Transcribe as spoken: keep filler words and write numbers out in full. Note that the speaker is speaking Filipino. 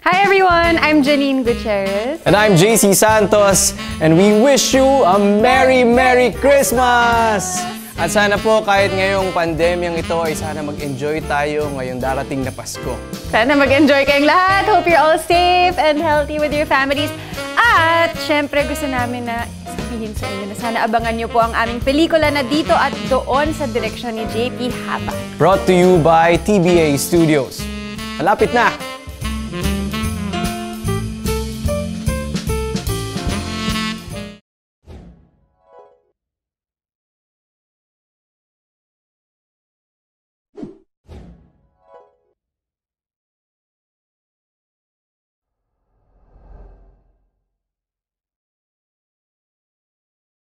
Hi everyone! I'm Janine Gutierrez. And I'm J C Santos. And we wish you a Merry, Merry Christmas! At sana po kahit ngayong pandemyang ito ay sana mag-enjoy tayo ngayong darating na Pasko. Sana mag-enjoy kayong lahat. Hope you're all safe and healthy with your families. At syempre gusto namin na sabihin sa inyo na sana abangan nyo po ang aming pelikula na Dito at Doon sa direksyon ni J P Habac. Brought to you by T B A Studios. Malapit na!